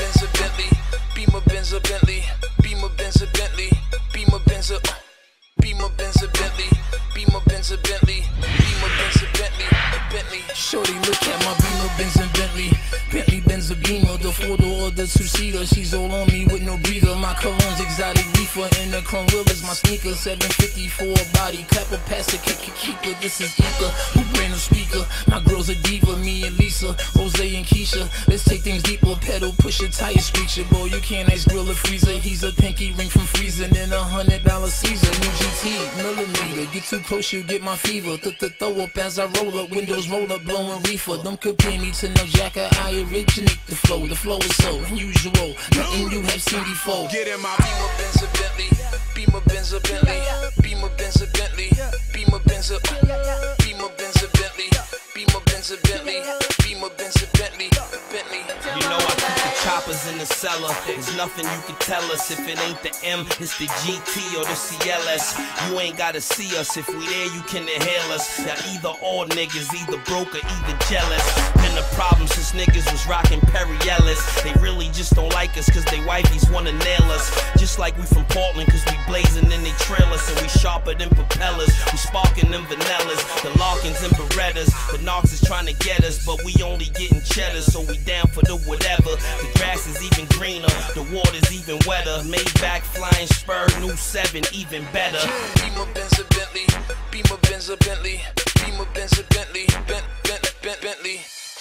Benz, a Bentley. Beamer, Benz, a Bentley. Beamer, Benz, a Bentley. Beamer, Benz, a Beamer, Benz, a Bentley. Beamer, Benz, a Bentley. Beamer, Benz, a Bentley. Bentley. Shorty, look at my Beamer, Benz, and Bentley. Bentley, Benz, a Beamer, the four-door, the two-seater. She's all on me with no breather. My cologne's exotic reefer, and the chrome wheel is my sneaker. 754 body, clapper, passer, keeper. This is ether, who brand new speaker. My girl's a diva, me and Lisa, Rose and Keisha. Let's take things deeper, pedal, push a tire, screecher. Boy, you can't ice grill a freezer. He's a pinky ring from freezing in $100 Caesar. New GT, millimeter. Get too close, you get my fever. Throw up as I roll up, windows roll up, blowing reefer. Don't compare me to no jacker, I originate the flow. The flow is so unusual, nothing you have seen before. Get in my Beamer, Benz, a Bentley. Beamer, Benz, a Bentley. Beamer, Benz, a Bentley. Beamer, Benz, a Beamer, Benz, a Bentley. Beamer, Benz, a Bentley. Beamer, Benz, a Bentley. Bentley. You know I keep the choppers in the cellar. There's nothing you can tell us. If it ain't the M, it's the GT or the CLS. You ain't gotta see us. If we there, you can inhale us. Now either all niggas, either broke or either jealous. Been the problem since niggas was rocking Perry Ellis. They really just don't like us cause they wifeys wanna nail us. Just like we from Portland cause we blazing in they trailers. And we sharper than propellers. We sparking them vanillas. The Larkins and Berettas. The Knox is trying to get us, but we only getting cheddar. So we down for the whatever. The grass is even greener. The water's even wetter. Maybach flying spur, new 7 even better. Beamer, Benz, a Bentley. Beamer, Benz, a Bentley. Beamer, Benz, a Bentley. Bentley.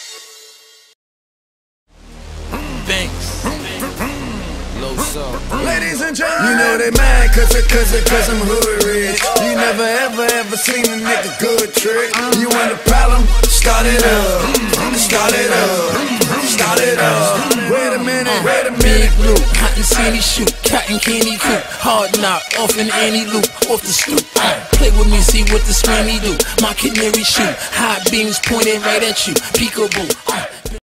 Banks. Low soul. ladies and gentlemen. You know they mad cause I'm hood rich. You never ever seen a nigga good trick. You want a problem? Start it up. Start it up. Start it up. Wait a minute. Big loop, cotton candy shoot, cotton candy coop, hard knock, off in any loop, off the stoop. Play with me, see what the scrammy do. My canary shoot, high beams pointed right at you, peekaboo.